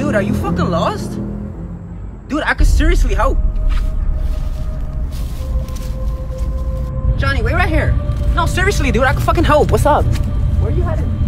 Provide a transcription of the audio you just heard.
Dude, are you fucking lost? Dude, I could seriously help. Johnny, wait right here. No, seriously, dude, I could fucking help. What's up? Where are you headed?